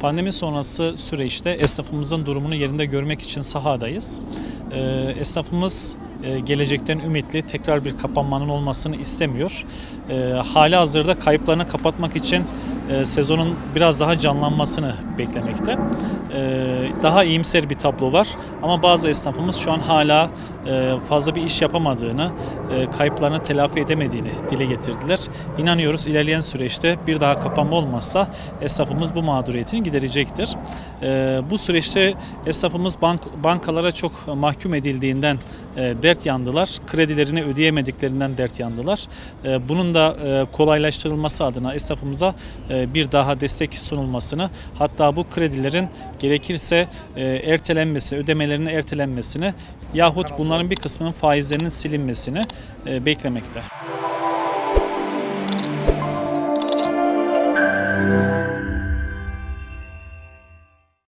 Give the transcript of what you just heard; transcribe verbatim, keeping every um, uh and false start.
Pandemi sonrası süreçte esnafımızın durumunu yerinde görmek için sahadayız. Esnafımız gelecekten ümitli, tekrar bir kapanmanın olmasını istemiyor. Hali hazırda kayıplarını kapatmak için sezonun biraz daha canlanmasını beklemekte. Daha iyimser bir tablo var ama bazı esnafımız şu an hala fazla bir iş yapamadığını, kayıplarını telafi edemediğini dile getirdiler. İnanıyoruz ilerleyen süreçte bir daha kapanma olmazsa esnafımız bu mağduriyetini giderecektir. Bu süreçte esnafımız bank, bankalara çok mahkum edildiğinden dert yandılar. Kredilerini ödeyemediklerinden dert yandılar. Bunun da kolaylaştırılması adına esnafımıza bir daha destek sunulmasını, hatta bu kredilerin gerekirse ertelenmesi, ödemelerinin ertelenmesini yahut bunların bir kısmının faizlerinin silinmesini beklemekte.